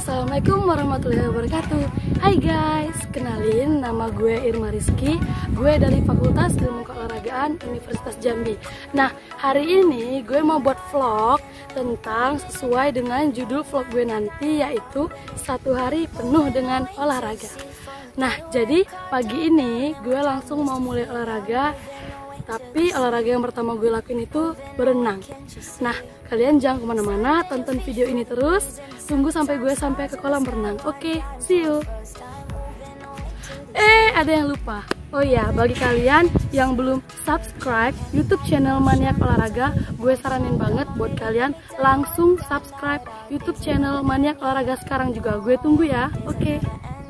Assalamualaikum warahmatullahi wabarakatuh. Hai guys, kenalin nama gue Irma Rizky. Gue dari Fakultas Ilmu Keolahragaan Universitas Jambi. Nah, hari ini gue mau buat vlog tentang sesuai dengan judul vlog gue nanti, yaitu 1 hari penuh dengan olahraga. Nah, jadi pagi ini gue langsung mau mulai olahraga. Tapi olahraga yang pertama gue lakuin itu berenang. Nah, kalian jangan kemana-mana, tonton video ini terus. Tunggu sampai gue sampai ke kolam berenang. Oke, see you. Ada yang lupa. Oh ya, bagi kalian yang belum subscribe YouTube channel Maniak Olahraga, gue saranin banget buat kalian langsung subscribe YouTube channel Maniak Olahraga sekarang juga. Gue tunggu ya. Oke.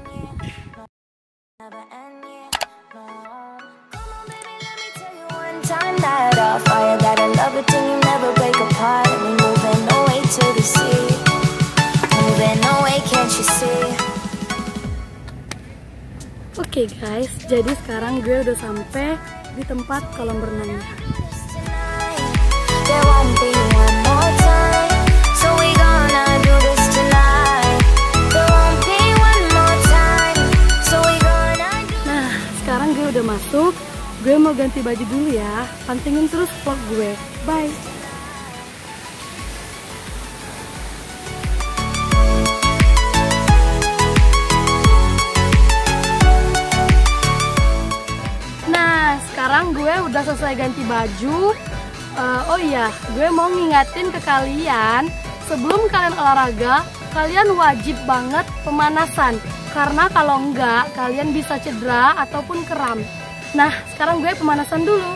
Turn that off, I gotta love it till you never break apart. And we moving away to the sea, moving away, can't you see? Oke guys, jadi sekarang gue udah sampai di tempat kolam renangnya. There won't be one more time, so we gonna do this tonight. There won't be one more time, so we gonna do. Nah, sekarang gue udah masuk. Gue mau ganti baju dulu ya. Pantengin terus vlog gue. Bye. Nah, sekarang gue udah selesai ganti baju. Oh iya, gue mau ngingatin ke kalian, sebelum kalian olahraga, kalian wajib banget pemanasan. Karena kalau enggak, kalian bisa cedera ataupun kram. Nah, sekarang gue pemanasan dulu.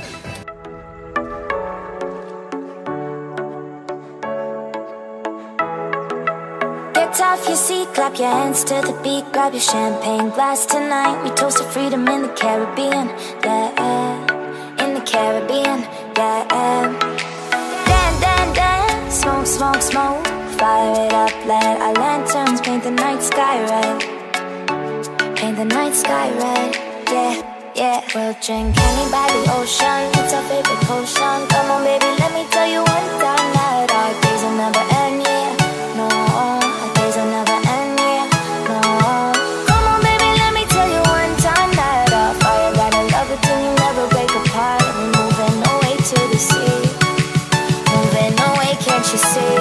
Get off your seat, clap your hands to the beat, grab your champagne glass tonight. We toast to freedom in the Caribbean, yeah, in the Caribbean, yeah. Dance, dance, dance, smoke, smoke, smoke, fire it up, let our lanterns paint the night sky red, paint the night sky red, yeah. Yeah, we'll drink honey by the ocean. It's our favorite potion. Come on, baby, let me tell you one time that our days will never end, yeah. No, our days will never end, yeah. No. Come on, baby, let me tell you one time that our fire gotta love it till you never break apart. We're moving away to the sea, moving away, can't you see?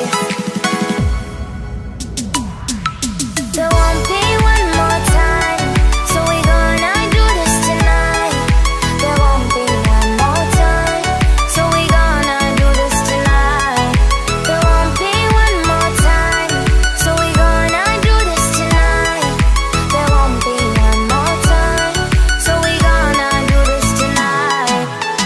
There won't be one more time, so we gonna do this tonight. There won't be one more time, so we gonna do this tonight. There won't be one more time, so we gonna do this tonight. There won't be one more time, so we gonna do this tonight.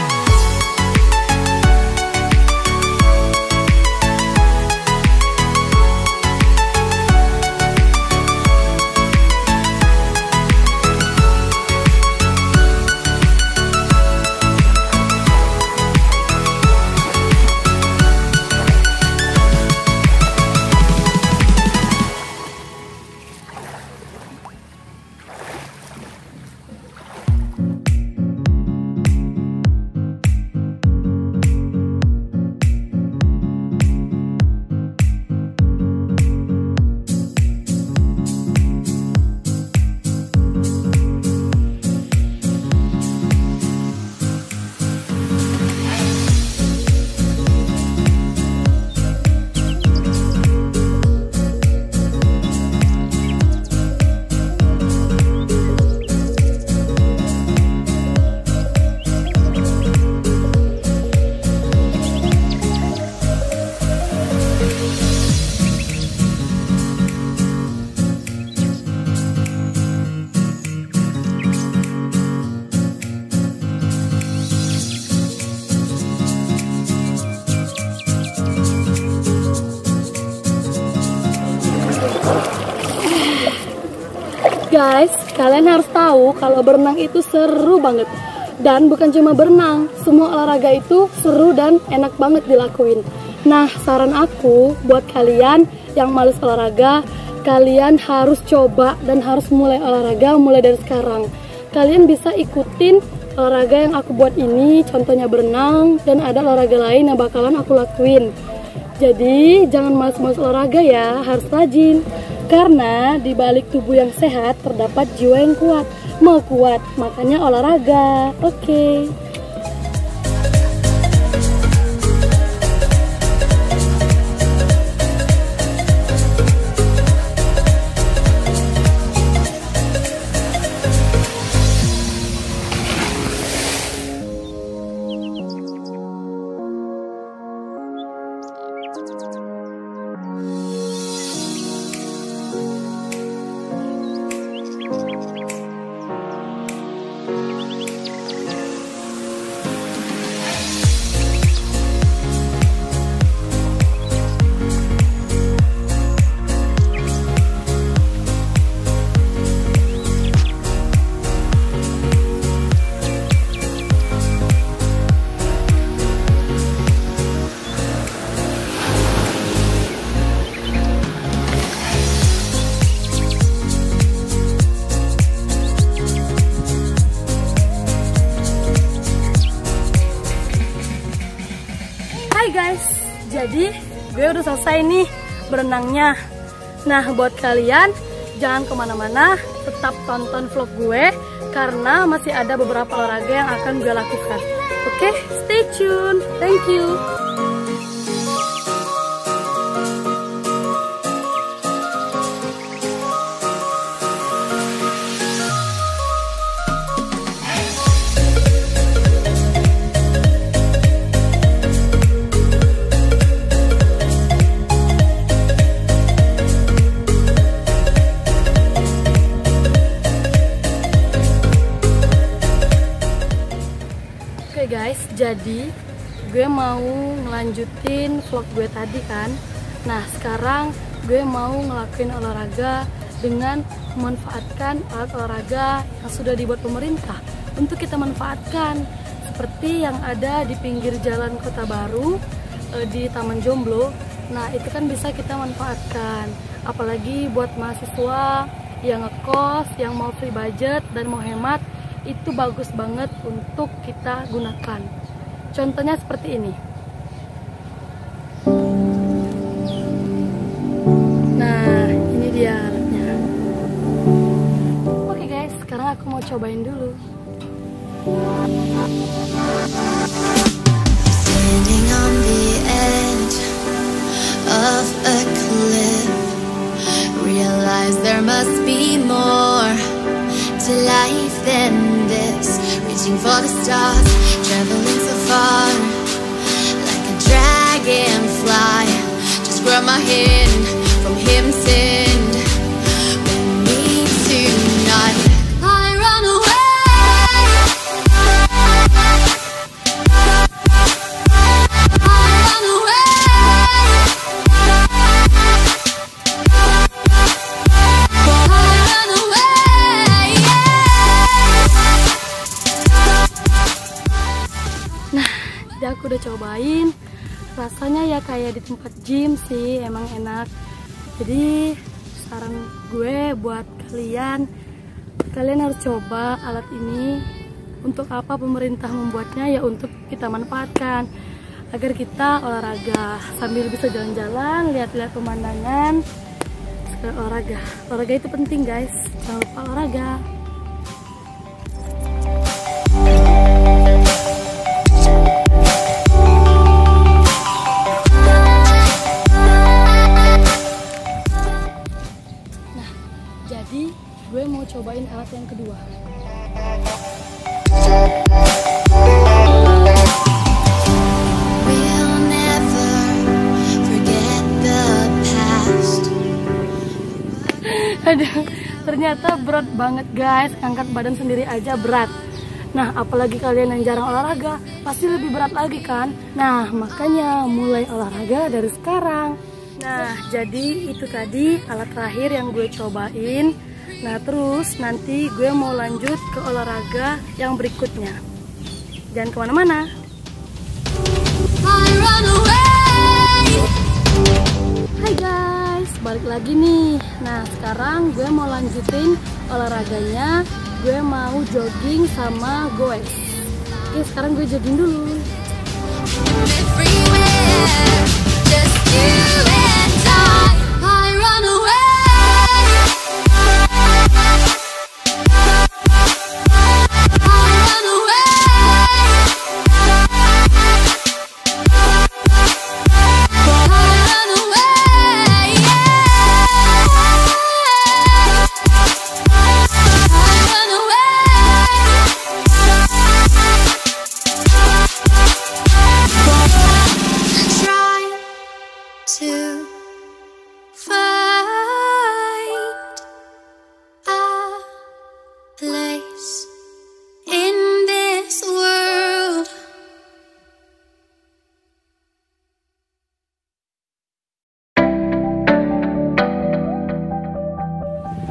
Guys, kalian harus tahu kalau berenang itu seru banget. Dan bukan cuma berenang, semua olahraga itu seru dan enak banget dilakuin. Nah, saran aku buat kalian yang malas olahraga, kalian harus coba dan harus mulai olahraga mulai dari sekarang. Kalian bisa ikutin olahraga yang aku buat ini, contohnya berenang, dan ada olahraga lain yang bakalan aku lakuin. Jadi jangan malas-malas olahraga ya, harus rajin. Karena di balik tubuh yang sehat terdapat jiwa yang kuat. Mau kuat, makanya olahraga. Oke. Hai guys, jadi gue udah selesai nih berenangnya. Nah buat kalian jangan kemana-mana, tetap tonton vlog gue karena masih ada beberapa olahraga yang akan gue lakukan. Oke, stay tune. Thank you. Oke guys, jadi gue mau ngelanjutin vlog gue tadi kan. Nah sekarang gue mau ngelakuin olahraga dengan memanfaatkan alat olahraga yang sudah dibuat pemerintah untuk kita manfaatkan, seperti yang ada di pinggir jalan Kota Baru, di Taman Jomblo. Nah itu kan bisa kita manfaatkan, apalagi buat mahasiswa yang ngekos, yang mau free budget dan mau hemat, itu bagus banget untuk kita gunakan. Contohnya seperti ini. Nah, ini dia alatnya. Oke guys, sekarang aku mau cobain dulu. Standing on the edge of a cliff, realize there must be more to life than this. Reaching for the stars, traveling so far, like a dragonfly. Just grab my hand from him, send with me tonight. I run away. I run away. Aku udah cobain, rasanya ya kayak di tempat gym sih, emang enak. Jadi saran gue buat kalian harus coba alat ini. Untuk apa pemerintah membuatnya? Ya untuk kita manfaatkan agar kita olahraga sambil bisa jalan-jalan, lihat-lihat pemandangan. Sekarang olahraga itu penting guys, jangan lupa olahraga. Jadi gue mau cobain alat yang kedua. We'll never forget the past. Aduh, ternyata berat banget guys, angkat badan sendiri aja berat. Nah, apalagi kalian yang jarang olahraga, pasti lebih berat lagi kan? Nah, makanya mulai olahraga dari sekarang. Nah, jadi itu tadi alat terakhir yang gue cobain. Nah, terus nanti gue mau lanjut ke olahraga yang berikutnya. Jangan kemana-mana. Hai guys, balik lagi nih. Nah, sekarang gue mau lanjutin olahraganya. Gue mau jogging sama goes. Oke, sekarang gue jogging dulu. Just you and I run away.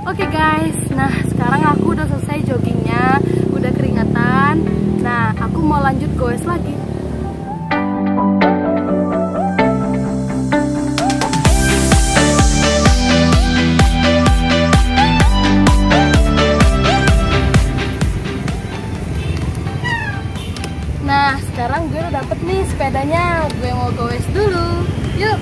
Oke guys, nah sekarang aku udah selesai joggingnya, udah keringatan. Nah, aku mau lanjut goes lagi. Nah, sekarang gue udah dapet nih sepedanya, gue mau goes dulu. Yuk!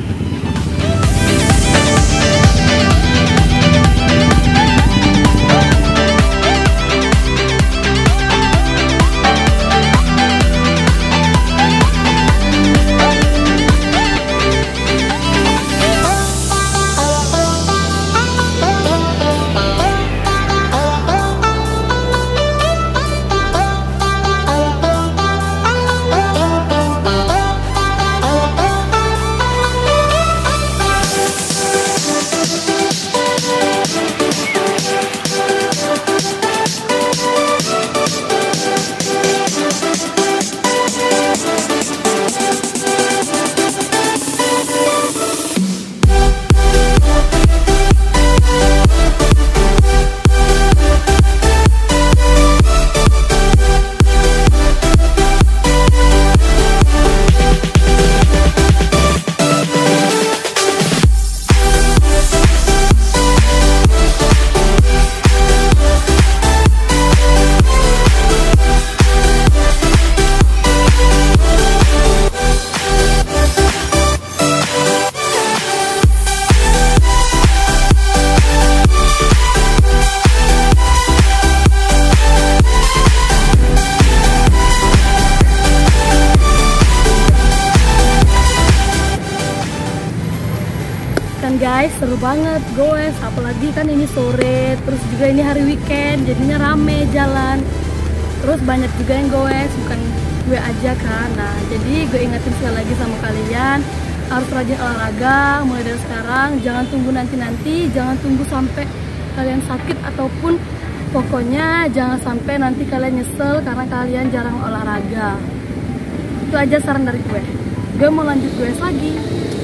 Kan guys, seru banget goes, apalagi kan ini sore, terus juga ini hari weekend, jadinya rame jalan. Terus banyak juga yang goes, bukan gue aja kan. Nah, jadi gue ingetin sekali lagi sama kalian, harus rajin olahraga mulai dari sekarang. Jangan tunggu nanti-nanti, jangan tunggu sampai kalian sakit, ataupun pokoknya jangan sampai nanti kalian nyesel karena kalian jarang olahraga. Itu aja saran dari gue. Gue mau lanjut goes lagi.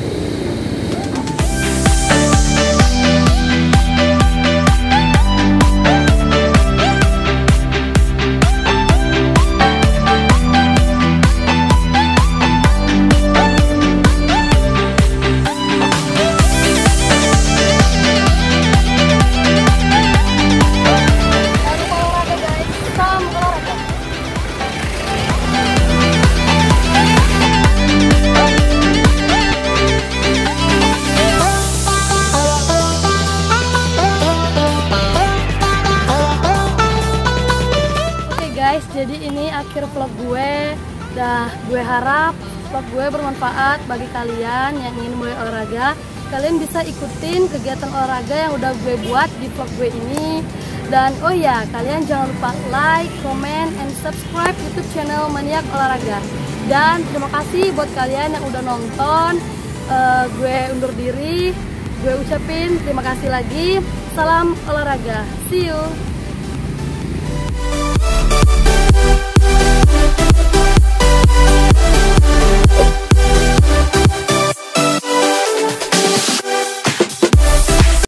Jadi ini akhir vlog gue. Gue harap vlog gue bermanfaat bagi kalian yang ingin mulai olahraga. Kalian bisa ikutin kegiatan olahraga yang udah gue buat di vlog gue ini. Dan oh ya, kalian jangan lupa like, comment, and subscribe YouTube channel Maniak Olahraga. Dan terima kasih buat kalian yang udah nonton. Gue undur diri. Gue ucapin terima kasih lagi. Salam olahraga. See you.